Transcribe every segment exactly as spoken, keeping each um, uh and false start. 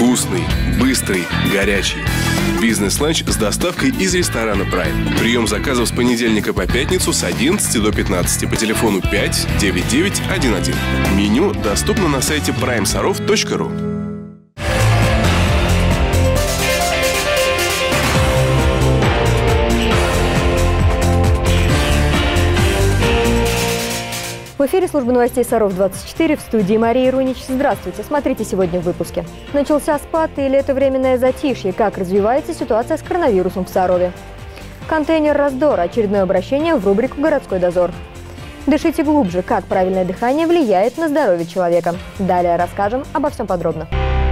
Вкусный, быстрый, горячий. Бизнес-ланч с доставкой из ресторана Prime. Прием заказов с понедельника по пятницу с одиннадцати до пятнадцати по телефону пять девять девять один один. Меню доступно на сайте прайм саров точка ру. В эфире служба новостей Саров двадцать четыре, в студии Мария Рунич. Здравствуйте. Смотрите сегодня в выпуске. Начался спад или это временное затишье? Как развивается ситуация с коронавирусом в Сарове? Контейнер «Раздор». Очередное обращение в рубрику «Городской дозор». Дышите глубже. Как правильное дыхание влияет на здоровье человека. Далее расскажем обо всем подробно.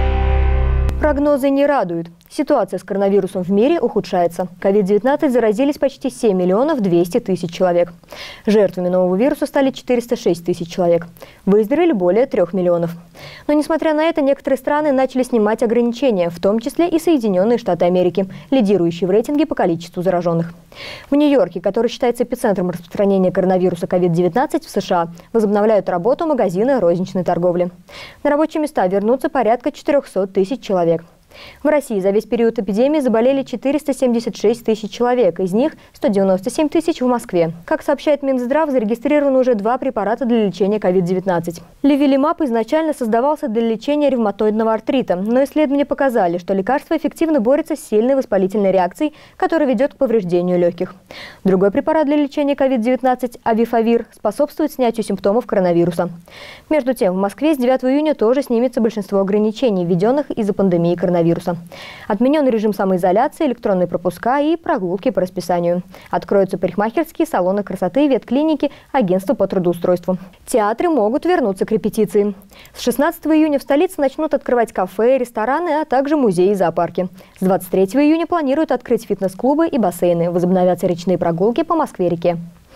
Прогнозы не радуют. Ситуация с коронавирусом в мире ухудшается. ковид девятнадцать заразились почти семь миллионов двести тысяч человек. Жертвами нового вируса стали четыреста шесть тысяч человек. Выздоровели более трех миллионов. Но несмотря на это, некоторые страны начали снимать ограничения, в том числе и Соединенные Штаты Америки, лидирующие в рейтинге по количеству зараженных. В Нью-Йорке, который считается эпицентром распространения коронавируса ковид девятнадцать в США, возобновляют работу магазины розничной торговли. На рабочие места вернутся порядка четырехсот тысяч человек. В России за весь период эпидемии заболели четыреста семьдесят шесть тысяч человек, из них сто девяносто семь тысяч в Москве. Как сообщает Минздрав, зарегистрировано уже два препарата для лечения ковид девятнадцать. Левилимаб изначально создавался для лечения ревматоидного артрита, но исследования показали, что лекарство эффективно борется с сильной воспалительной реакцией, которая ведет к повреждению легких. Другой препарат для лечения ковид девятнадцать, авифавир, способствует снятию симптомов коронавируса. Между тем, в Москве с девятого июня тоже снимется большинство ограничений, введенных из-за пандемии коронавируса. Вируса. Отменен режим самоизоляции, электронные пропуска и прогулки по расписанию. Откроются парикмахерские, салоны красоты, ветклиники, агентства по трудоустройству. Театры могут вернуться к репетиции. С шестнадцатого июня в столице начнут открывать кафе, рестораны, а также музеи и зоопарки. С двадцать третьего июня планируют открыть фитнес-клубы и бассейны. Возобновятся речные прогулки по Москве-реке.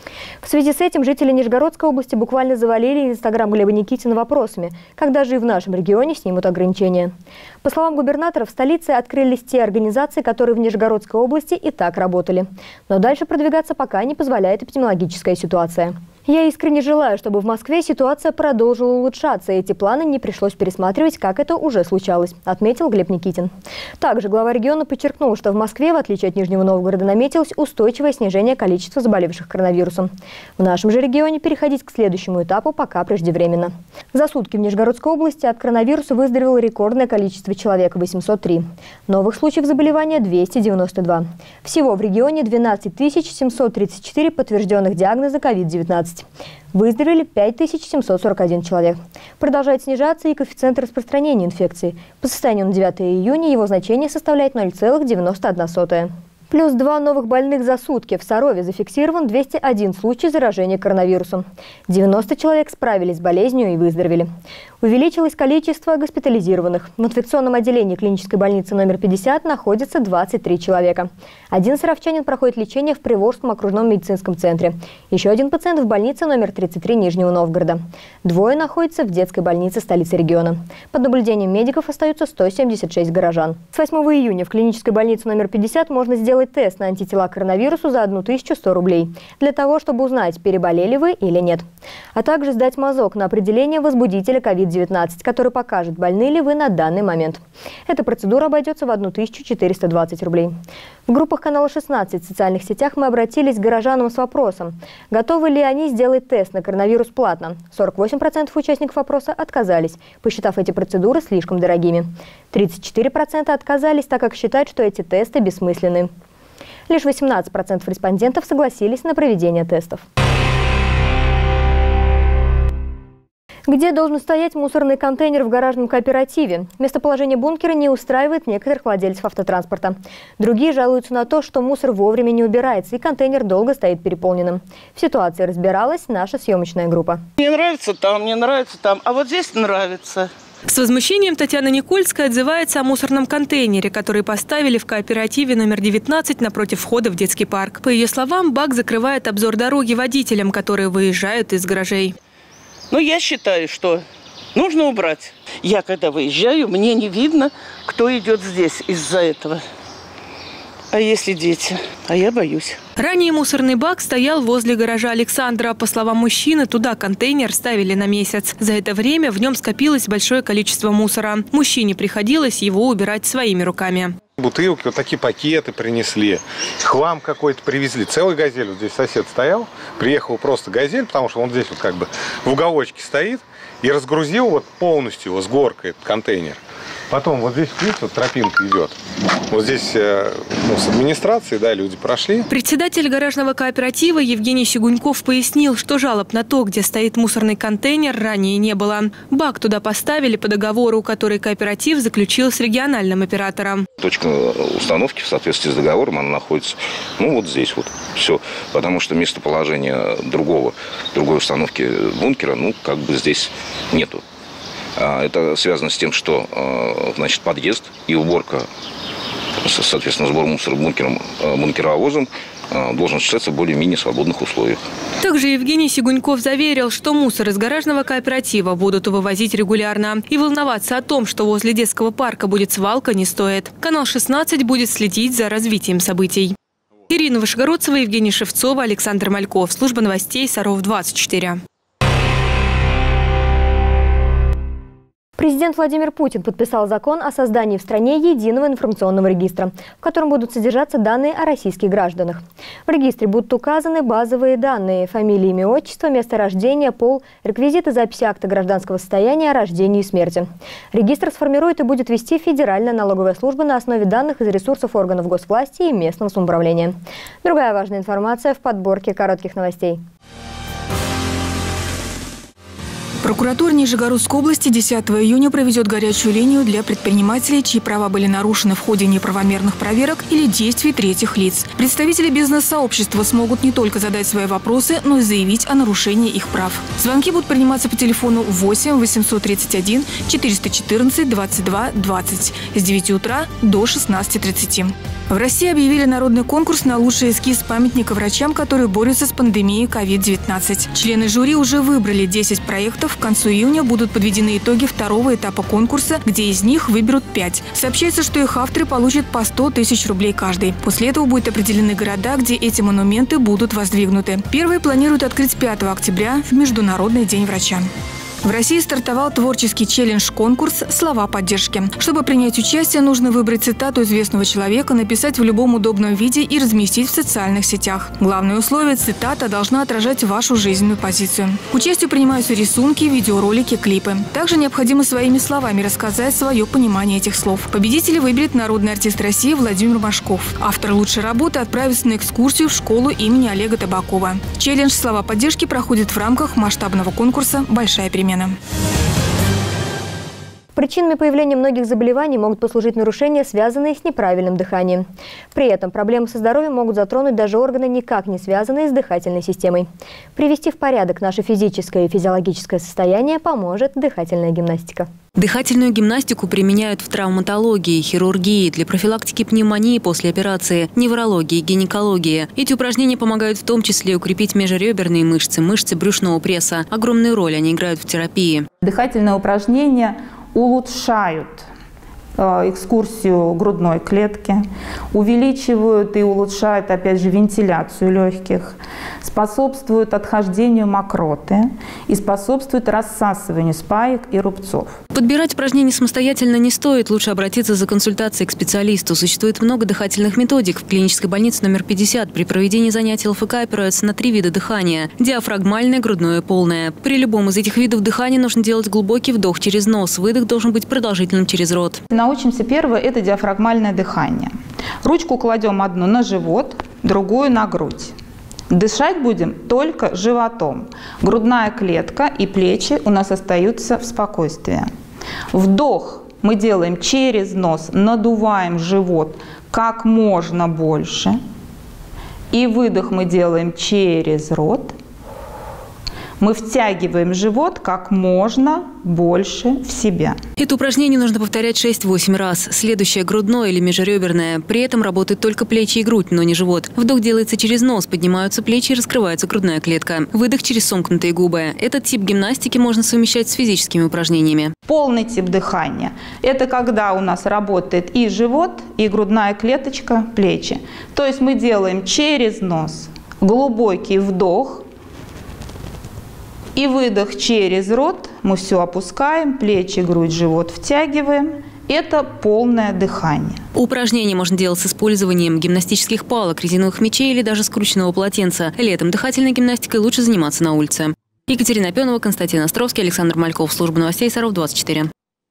В связи с этим жители Нижегородской области буквально завалили инстаграм Глеба Никитина вопросами, когда же и в нашем регионе снимут ограничения. По словам губернатора, в столице открылись те организации, которые в Нижегородской области и так работали. Но дальше продвигаться пока не позволяет эпидемиологическая ситуация. Я искренне желаю, чтобы в Москве ситуация продолжила улучшаться, и эти планы не пришлось пересматривать, как это уже случалось, отметил Глеб Никитин. Также глава региона подчеркнул, что в Москве, в отличие от Нижнего Новгорода, наметилось устойчивое снижение количества заболевших коронавирусом. В нашем же регионе переходить к следующему этапу пока преждевременно. За сутки в Нижегородской области от коронавируса выздоровело рекордное количество человек – восемьсот три. Новых случаев заболевания – двести девяносто два. Всего в регионе двенадцать тысяч семьсот тридцать четыре подтвержденных диагноза ковид девятнадцать. Выздоровели пять тысяч семьсот сорок один человек. Продолжает снижаться и коэффициент распространения инфекции. По состоянию на девятое июня его значение составляет ноль целых девяносто одна сотая. Плюс два новых больных за сутки. В Сарове зафиксирован двести один случай заражения коронавирусом. девяносто человек справились с болезнью и выздоровели. Увеличилось количество госпитализированных. В инфекционном отделении клинической больницы номер пятьдесят находится двадцать три человека. Один саровчанин проходит лечение в Приволжском окружном медицинском центре. Еще один пациент в больнице номер тридцать три Нижнего Новгорода. Двое находятся в детской больнице столицы региона. Под наблюдением медиков остаются сто семьдесят шесть горожан. С восьмого июня в клинической больнице номер пятьдесят можно сделать тест на антитела к коронавирусу за тысячу сто рублей. Для того, чтобы узнать, переболели вы или нет. А также сдать мазок на определение возбудителя ковид девятнадцать, который покажет, больны ли вы на данный момент. Эта процедура обойдется в тысячу четыреста двадцать рублей. В группах канала шестнадцать в социальных сетях мы обратились к горожанам с вопросом, готовы ли они сделать тест на коронавирус платно. сорок восемь процентов участников опроса отказались, посчитав эти процедуры слишком дорогими. тридцать четыре процента отказались, так как считают, что эти тесты бессмысленны. Лишь восемнадцать процентов респондентов согласились на проведение тестов. Где должен стоять мусорный контейнер в гаражном кооперативе? Местоположение бункера не устраивает некоторых владельцев автотранспорта. Другие жалуются на то, что мусор вовремя не убирается и контейнер долго стоит переполненным. В ситуации разбиралась наша съемочная группа. Мне нравится там, мне нравится там, а вот здесь нравится. С возмущением Татьяна Никольская отзывается о мусорном контейнере, который поставили в кооперативе номер девятнадцать напротив входа в детский парк. По ее словам, бак закрывает обзор дороги водителям, которые выезжают из гаражей. Ну, я считаю, что нужно убрать. Я, когда выезжаю, мне не видно, кто идет здесь из-за этого. А если дети? А я боюсь. Ранее мусорный бак стоял возле гаража Александра. По словам мужчины, туда контейнер ставили на месяц. За это время в нем скопилось большое количество мусора. Мужчине приходилось его убирать своими руками. Бутылки, вот такие пакеты принесли, хлам какой-то привезли. Целый «Газель». Вот здесь сосед стоял, приехал просто «Газель», потому что он здесь вот как бы в уголочке стоит, и разгрузил вот полностью его с горкой этот контейнер. Потом вот здесь, видите, вот тропинка идет. Вот здесь ну, с администрацией, да, люди прошли. Председатель гаражного кооператива Евгений Сигуньков пояснил, что жалоб на то, где стоит мусорный контейнер, ранее не было. Бак туда поставили по договору, который кооператив заключил с региональным оператором. Точка установки в соответствии с договором, она находится, ну, вот здесь вот. Все. Потому что местоположения другого, другой установки бункера, ну, как бы здесь нету. Это связано с тем, что, значит, подъезд и уборка, соответственно, сбор мусора бункером, бункеровозом должен осуществляться в более-менее свободных условиях. Также Евгений Сигуньков заверил, что мусор из гаражного кооператива будут вывозить регулярно. И волноваться о том, что возле детского парка будет свалка, не стоит. Канал шестнадцать будет следить за развитием событий. Ирина Вышегородцева, Евгений Шевцова, Александр Мальков. Служба новостей Саров двадцать четыре. Президент Владимир Путин подписал закон о создании в стране единого информационного регистра, в котором будут содержаться данные о российских гражданах. В регистре будут указаны базовые данные – фамилия, имя, отчество, место рождения, пол, реквизиты записи акта гражданского состояния о рождении и смерти. Регистр сформирует и будет вести Федеральная налоговая служба на основе данных из ресурсов органов госвласти и местного самоуправления. Другая важная информация в подборке коротких новостей. Прокуратура Нижегородской области десятого июня проведет горячую линию для предпринимателей, чьи права были нарушены в ходе неправомерных проверок или действий третьих лиц. Представители бизнес-сообщества смогут не только задать свои вопросы, но и заявить о нарушении их прав. Звонки будут приниматься по телефону восемь восемьсот тридцать один четыреста четырнадцать двадцать два двадцать с девяти утра до шестнадцати тридцати. В России объявили народный конкурс на лучший эскиз памятника врачам, которые борются с пандемией ковид девятнадцать. Члены жюри уже выбрали десять проектов. К концу июня будут подведены итоги второго этапа конкурса, где из них выберут пять. Сообщается, что их авторы получат по сто тысяч рублей каждый. После этого будут определены города, где эти монументы будут воздвигнуты. Первые планируют открыть пятого октября в Международный день врача. В России стартовал творческий челлендж-конкурс «Слова поддержки». Чтобы принять участие, нужно выбрать цитату известного человека, написать в любом удобном виде и разместить в социальных сетях. Главное условие – цитата должна отражать вашу жизненную позицию. К участию принимаются рисунки, видеоролики, клипы. Также необходимо своими словами рассказать свое понимание этих слов. Победителя выберет народный артист России Владимир Машков. Автор лучшей работы отправится на экскурсию в школу имени Олега Табакова. Челлендж «Слова поддержки» проходит в рамках масштабного конкурса «Большая перемена». Причинами появления многих заболеваний могут послужить нарушения, связанные с неправильным дыханием. При этом проблемы со здоровьем могут затронуть даже органы, никак не связанные с дыхательной системой. Привести в порядок наше физическое и физиологическое состояние поможет дыхательная гимнастика. Дыхательную гимнастику применяют в травматологии, хирургии, для профилактики пневмонии после операции, неврологии, гинекологии. Эти упражнения помогают в том числе укрепить межреберные мышцы, мышцы брюшного пресса. Огромную роль они играют в терапии. Дыхательные упражнения улучшают экскурсию грудной клетки, увеличивают и улучшают, опять же, вентиляцию легких, способствуют отхождению мокроты и способствуют рассасыванию спаек и рубцов. Подбирать упражнения самостоятельно не стоит. Лучше обратиться за консультацией к специалисту. Существует много дыхательных методик. В клинической больнице номер пятьдесят при проведении занятий ЛФК опираются на три вида дыхания – диафрагмальное, грудное и полное. При любом из этих видов дыхания нужно делать глубокий вдох через нос. Выдох должен быть продолжительным через рот. Научимся первое – это диафрагмальное дыхание. Ручку кладем одну на живот, другую на грудь. Дышать будем только животом. Грудная клетка и плечи у нас остаются в спокойствии. Вдох мы делаем через нос, надуваем живот как можно больше. И выдох мы делаем через рот. Мы втягиваем живот как можно больше в себя. Это упражнение нужно повторять шесть-восемь раз. Следующее – грудное или межреберное. При этом работают только плечи и грудь, но не живот. Вдох делается через нос, поднимаются плечи и раскрывается грудная клетка. Выдох через сомкнутые губы. Этот тип гимнастики можно совмещать с физическими упражнениями. Полный тип дыхания – это когда у нас работает и живот, и грудная клеточка, плечи. То есть мы делаем через нос глубокий вдох и выдох через рот. Мы все опускаем, плечи, грудь, живот втягиваем. Это полное дыхание. Упражнения можно делать с использованием гимнастических палок, резиновых мячей или даже скрученного полотенца. Летом дыхательной гимнастикой лучше заниматься на улице. Екатерина Пенова, Константин Островский, Александр Мальков. Служба новостей Саров двадцать четыре.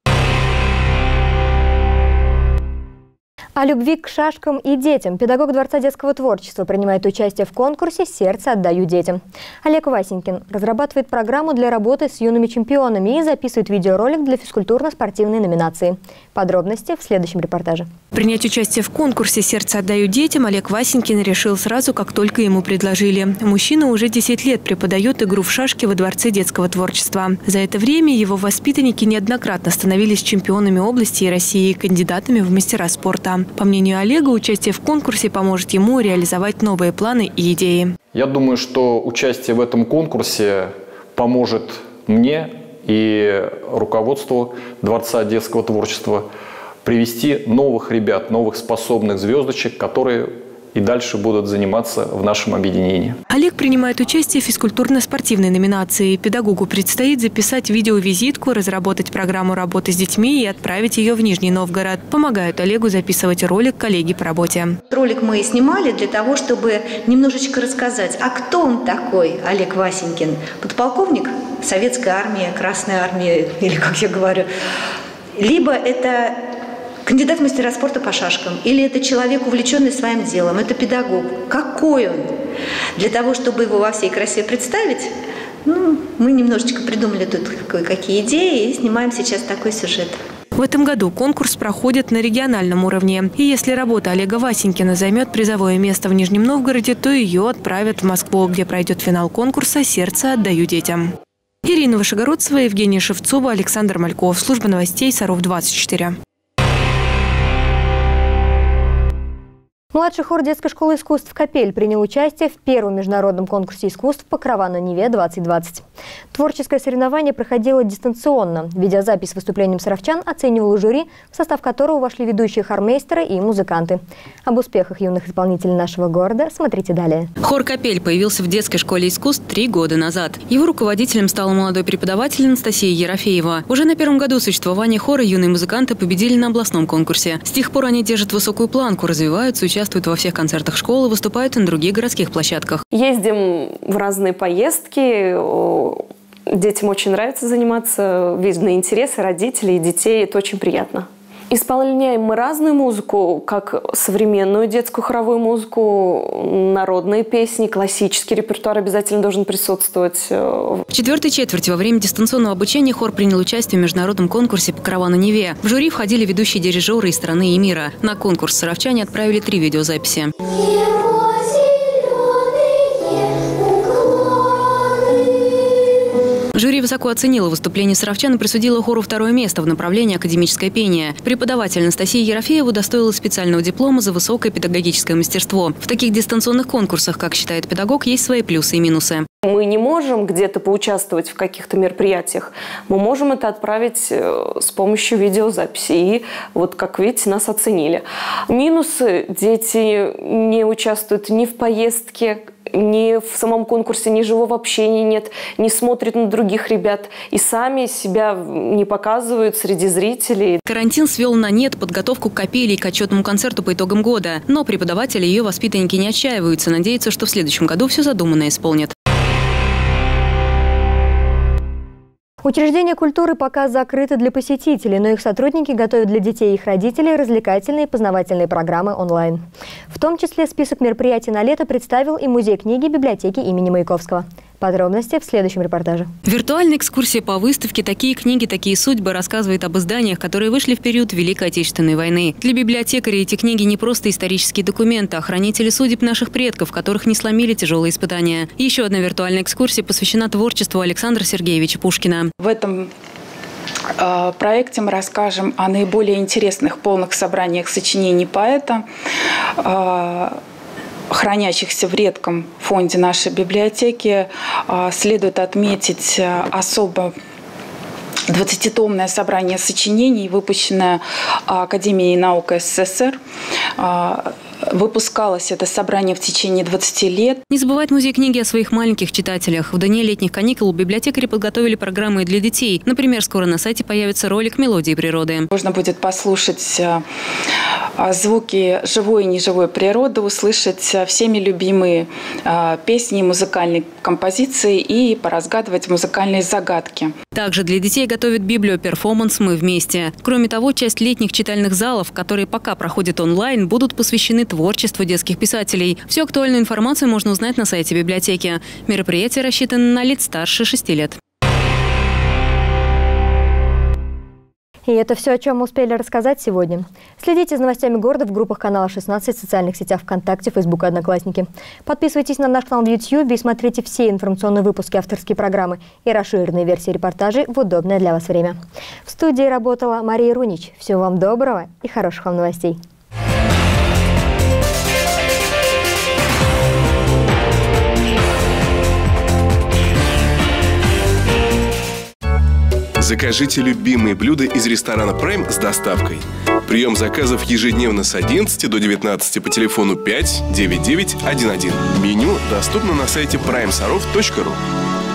О любви к шашкам и детям педагог Дворца детского творчества принимает участие в конкурсе «Сердце отдаю детям». Олег Васенькин разрабатывает программу для работы с юными чемпионами и записывает видеоролик для физкультурно-спортивной номинации. Подробности в следующем репортаже. Принять участие в конкурсе «Сердце отдаю детям» Олег Васенькин решил сразу, как только ему предложили. Мужчина уже десять лет преподает игру в шашки во Дворце детского творчества. За это время его воспитанники неоднократно становились чемпионами области и России и кандидатами в мастера спорта. По мнению Олега, участие в конкурсе поможет ему реализовать новые планы и идеи. Я думаю, что участие в этом конкурсе поможет мне и руководству Дворца детского творчества привести новых ребят, новых способных звездочек, которые и дальше будут заниматься в нашем объединении. Олег принимает участие в физкультурно-спортивной номинации. Педагогу предстоит записать видеовизитку, разработать программу работы с детьми и отправить ее в Нижний Новгород. Помогают Олегу записывать ролик коллеги по работе. Ролик мы снимали для того, чтобы немножечко рассказать, а кто он такой, Олег Васенькин? Подполковник Советской армии, Красной армии, или как я говорю. Либо это кандидат в мастера спорта по шашкам, или это человек, увлеченный своим делом, это педагог. Какой он? Для того, чтобы его во всей красе представить, ну, мы немножечко придумали тут кое-какие идеи и снимаем сейчас такой сюжет. В этом году конкурс проходит на региональном уровне. И если работа Олега Васенькина займет призовое место в Нижнем Новгороде, то ее отправят в Москву, где пройдет финал конкурса «Сердце отдаю детям». Ирина Вышегородцева, Евгения Шевцова, Александр Мальков. Служба новостей Саров двадцать четыре. Младший хор детской школы искусств «Капель» принял участие в первом международном конкурсе искусств «Покрова на Неве двадцать двадцать». Творческое соревнование проходило дистанционно. Видеозапись с выступлением саровчан оценивало жюри, в состав которого вошли ведущие хормейстеры и музыканты. Об успехах юных исполнителей нашего города смотрите далее. Хор «Капель» появился в детской школе искусств три года назад. Его руководителем стала молодой преподаватель Анастасия Ерофеева. Уже на первом году существования хора юные музыканты победили на областном конкурсе. С тех пор они держат высокую планку, развиваются, участвуют Участвуют во всех концертах школы, выступают на других городских площадках. Ездим в разные поездки. Детям очень нравится заниматься. Видны интересы родителей и детей. Это очень приятно. Исполняем мы разную музыку, как современную детскую хоровую музыку, народные песни, классический репертуар обязательно должен присутствовать. В четвертой четверти во время дистанционного обучения хор принял участие в международном конкурсе «Покрова на Неве». В жюри входили ведущие дирижеры из страны и мира. На конкурс саровчане отправили три видеозаписи. Жюри высоко оценило выступление саровчан и присудило хору второе место в направлении академическое пение. Преподаватель Анастасия Ерофеева удостоила специального диплома за высокое педагогическое мастерство. В таких дистанционных конкурсах, как считает педагог, есть свои плюсы и минусы. Мы не можем где-то поучаствовать в каких-то мероприятиях. Мы можем это отправить с помощью видеозаписи. И вот, как видите, нас оценили. Минусы: дети не участвуют ни в поездке, ни в самом конкурсе, ни живого общения нет, не смотрят на других ребят и сами себя не показывают среди зрителей. Карантин свел на нет подготовку к «Капели» и к отчетному концерту по итогам года. Но преподаватели и ее воспитанники не отчаиваются, надеются, что в следующем году все задуманное исполнят. Учреждения культуры пока закрыты для посетителей, но их сотрудники готовят для детей и их родителей развлекательные и познавательные программы онлайн. В том числе список мероприятий на лето представил и Музей книги библиотеки имени Маяковского. Подробности в следующем репортаже. Виртуальная экскурсия по выставке «Такие книги, такие судьбы» рассказывает об изданиях, которые вышли в период Великой Отечественной войны. Для библиотекарей эти книги не просто исторические документы, а хранители судеб наших предков, которых не сломили тяжелые испытания. Еще одна виртуальная экскурсия посвящена творчеству Александра Сергеевича Пушкина. В этом э, проекте мы расскажем о наиболее интересных полных собраниях сочинений поэта, э, хранящихся в редком фонде нашей библиотеки. Следует отметить особо двадцатитомное собрание сочинений, выпущенное Академией наук СССР. Выпускалось это собрание в течение двадцати лет. Не забывает музей книги о своих маленьких читателях. В дни летних каникул библиотекари подготовили программы для детей. Например, скоро на сайте появится ролик «Мелодии природы». Можно будет послушать звуки живой и неживой природы, услышать всеми любимые песни, музыкальные композиции и поразгадывать музыкальные загадки. Также для детей готовят библиоперформанс «Мы вместе». Кроме того, часть летних читальных залов, которые пока проходят онлайн, будут посвящены творчеству детских писателей. Всю актуальную информацию можно узнать на сайте библиотеки. Мероприятие рассчитано на лиц старше шести лет. И это все, о чем мы успели рассказать сегодня. Следите за новостями города в группах канала шестнадцать, в социальных сетях ВКонтакте, Фейсбук и Одноклассники. Подписывайтесь на наш канал в Ютьюбе и смотрите все информационные выпуски, авторские программы и расширенные версии репортажей в удобное для вас время. В студии работала Мария Рунич. Всего вам доброго и хороших вам новостей. Закажите любимые блюда из ресторана Prime с доставкой. Прием заказов ежедневно с одиннадцати до девятнадцати по телефону пять девять девять один один. Меню доступно на сайте прайм саров точка ру.